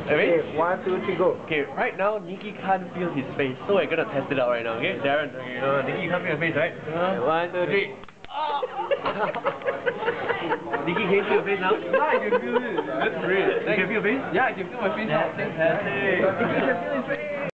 Ready? Okay, 1, 2, 3, go. Okay, right now Nikki can't feel his face, so we're gonna test it out right now, okay? Darren, Nikki, you can't feel your face, right? 1, 2, 3. Nikki, can you feel your face now? Yeah, I can feel it. That's great. You can feel your face? Yeah, I can feel my face now. Fantastic.